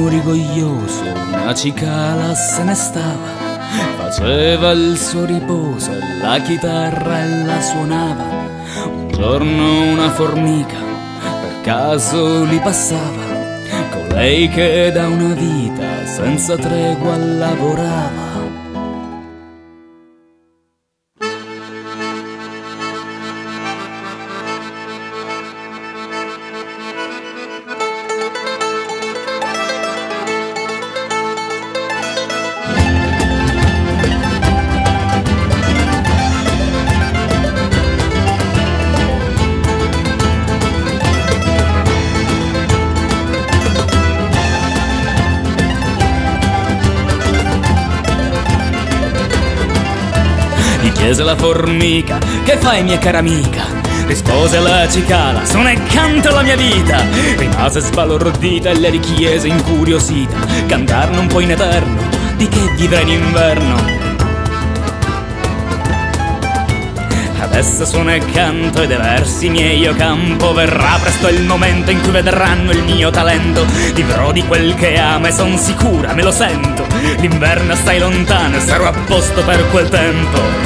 giorno rigoglioso una cicala se ne stava, faceva il suo riposo e la chitarra e la suonava. Un giorno una formica per caso li passava, colei che da una vita senza tregua lavorava. Chiese la formica: che fai, mia cara amica? Rispose la cicala: sono e canto la mia vita. Rimase sbalordita e le richiese incuriosita: cantar non puoi in eterno, di che vivrai in inverno? Adesso suono e canto e dei versi miei io campo. Verrà presto il momento in cui vedranno il mio talento. Vivrò di quel che amo e son sicura, me lo sento. L'inverno stai lontano e sarò a posto per quel tempo.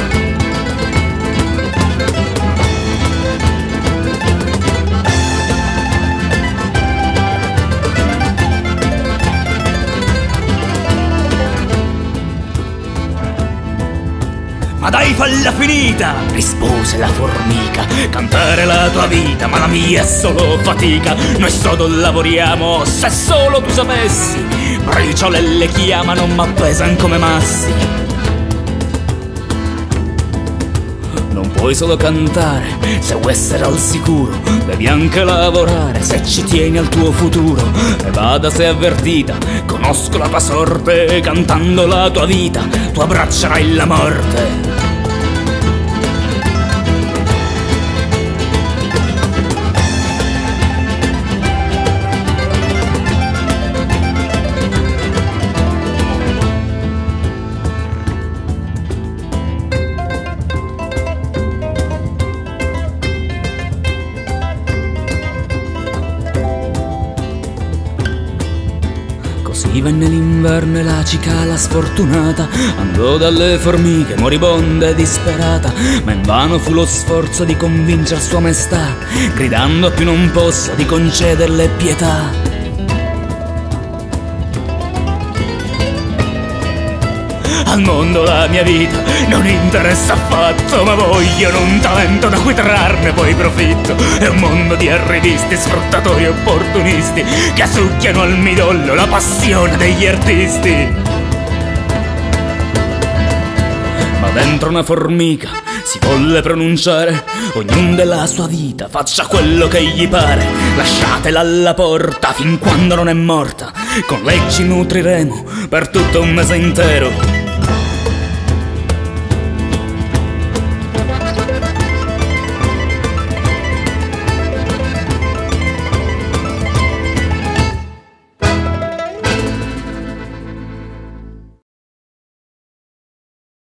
Ma dai, falla finita, rispose la formica, cantare la tua vita, ma la mia è solo fatica. Noi sodo lavoriamo, se solo tu sapessi, briciole le chiamano ma pesan come massi. Non puoi solo cantare, se vuoi essere al sicuro, devi anche lavorare se ci tieni al tuo futuro. E vada se avvertita, conosco la tua sorte, cantando la tua vita tu abbraccerai la morte. Così venne l'inverno e la cicala sfortunata andò dalle formiche moribonda e disperata, ma invano fu lo sforzo di convincere sua maestà, gridando a più non possa di concederle pietà. Al mondo la mia vita non interessa affatto, ma vogliono un talento da cui trarne poi profitto. È un mondo di arrivisti, sfruttatori e opportunisti che succhiano al midollo la passione degli artisti. Ma dentro una formica si volle pronunciare: ognun della sua vita faccia quello che gli pare. Lasciatela alla porta fin quando non è morta, con lei ci nutriremo per tutto un mese intero.